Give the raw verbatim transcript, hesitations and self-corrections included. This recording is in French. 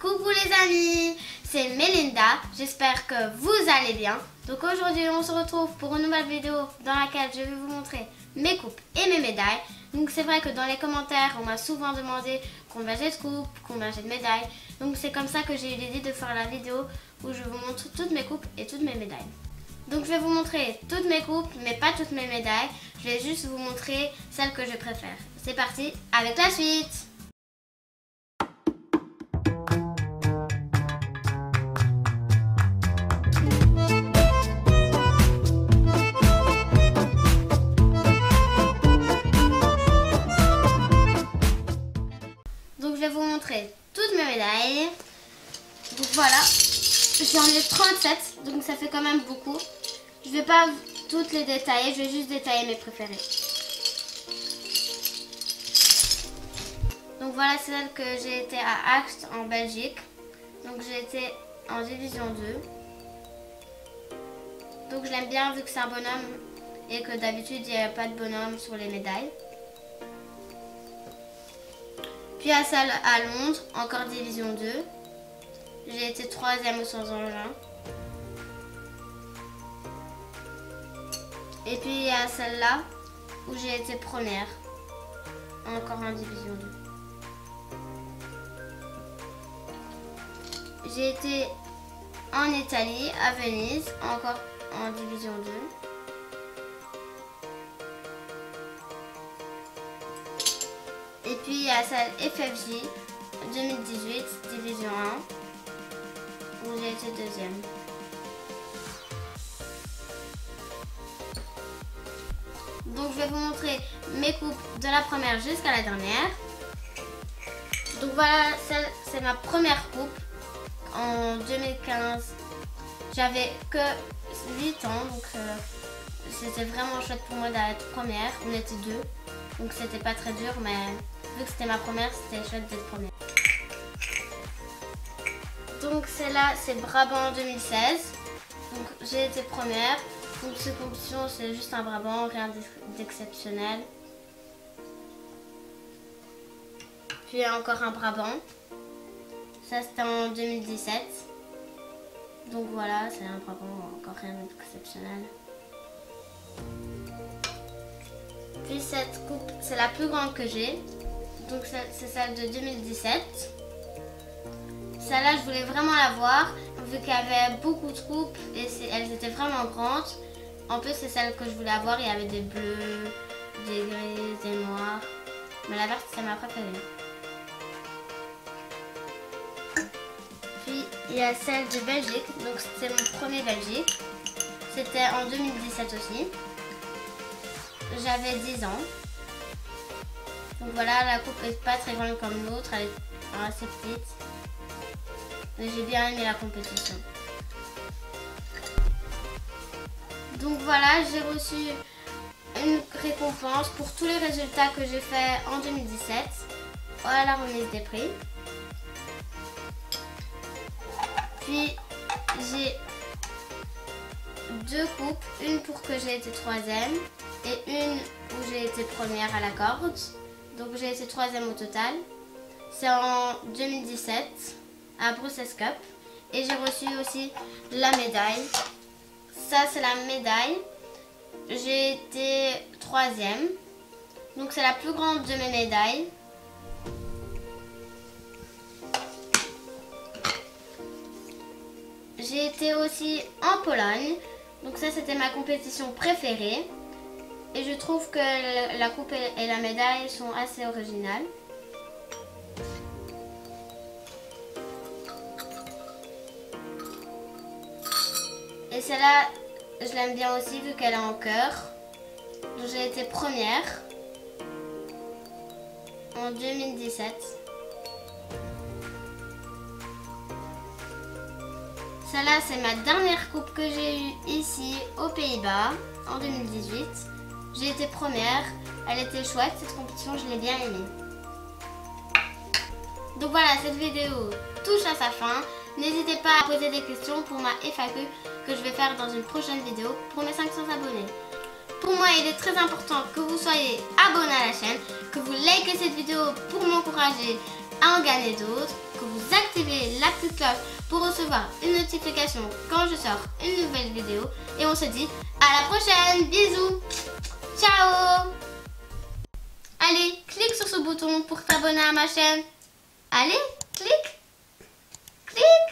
Coucou les amis, c'est Melinda, j'espère que vous allez bien. Donc aujourd'hui on se retrouve pour une nouvelle vidéo dans laquelle je vais vous montrer mes coupes et mes médailles. Donc c'est vrai que dans les commentaires on m'a souvent demandé combien j'ai de coupes, combien j'ai de médailles. Donc c'est comme ça que j'ai eu l'idée de faire la vidéo où je vous montre toutes mes coupes et toutes mes médailles. Donc je vais vous montrer toutes mes coupes mais pas toutes mes médailles. Je vais juste vous montrer celles que je préfère. C'est parti avec la suite. Donc je vais vous montrer toutes mes médailles. Donc voilà, j'en ai trente-sept, donc ça fait quand même beaucoup. Je ne vais pas toutes les détailler, je vais juste détailler mes préférées. Donc voilà celle que j'ai été à Acht en Belgique. Donc j'ai été en division deux. Donc je l'aime bien vu que c'est un bonhomme et que d'habitude il n'y a pas de bonhomme sur les médailles. Puis à celle à Londres, encore division deux. J'ai été troisième au sans engin. Et puis il y a celle-là où j'ai été première, encore en division deux. J'ai été en Italie, à Venise, encore en division deux. Et puis il y a celle F F J deux mille dix-huit, division un, où j'ai été deuxième. Donc je vais vous montrer mes coupes de la première jusqu'à la dernière. Donc voilà, c'est ma première coupe en deux mille quinze. J'avais que huit ans, donc euh, c'était vraiment chouette pour moi d'être première. On était deux, donc c'était pas très dur, mais vu que c'était ma première, c'était chouette d'être première. Donc celle-là, c'est Brabant deux mille seize. Donc j'ai été première. Donc cette compétition, c'est juste un Brabant, rien d'exceptionnel. Puis encore un Brabant. Ça c'était en deux mille dix-sept. Donc voilà, c'est un Brabant, encore rien d'exceptionnel. Puis cette coupe, c'est la plus grande que j'ai. Donc c'est celle de deux mille dix-sept. Celle-là, je voulais vraiment la voir, vu qu'il y avait beaucoup de coupes et elles étaient vraiment grandes. En plus, c'est celle que je voulais avoir, il y avait des bleus, des gris, des noirs. Mais la verte, c'est ma préférée. Puis, il y a celle de Belgique, donc c'était mon premier Belgique. C'était en deux mille dix-sept aussi. J'avais dix ans. Donc voilà, la coupe n'est pas très grande comme l'autre, elle est assez petite. Mais j'ai bien aimé la compétition. Donc voilà, j'ai reçu une récompense pour tous les résultats que j'ai fait en deux mille dix-sept à la remise des prix. Puis j'ai deux coupes, une pour que j'ai été troisième et une où j'ai été première à la corde. Donc j'ai été troisième au total. C'est en deux mille dix-sept. À Brussels Cup, et j'ai reçu aussi la médaille. Ça c'est la médaille. J'ai été troisième, donc c'est la plus grande de mes médailles. J'ai été aussi en Pologne, donc ça c'était ma compétition préférée, et je trouve que la coupe et la médaille sont assez originales. Et celle-là, je l'aime bien aussi vu qu'elle est en cœur. Donc j'ai été première en deux mille dix-sept. Celle-là, c'est ma dernière coupe que j'ai eue ici aux Pays-Bas en deux mille dix-huit. J'ai été première. Elle était chouette, cette compétition, je l'ai bien aimée. Donc voilà, cette vidéo touche à sa fin. N'hésitez pas à poser des questions pour ma F A Q que je vais faire dans une prochaine vidéo pour mes cinq cents abonnés. Pour moi, il est très important que vous soyez abonnés à la chaîne, que vous likez cette vidéo pour m'encourager à en gagner d'autres, que vous activez cloche pour recevoir une notification quand je sors une nouvelle vidéo. Et on se dit à la prochaine. Bisous. Ciao. Allez, clique sur ce bouton pour t'abonner à ma chaîne. Allez, clique. Clique.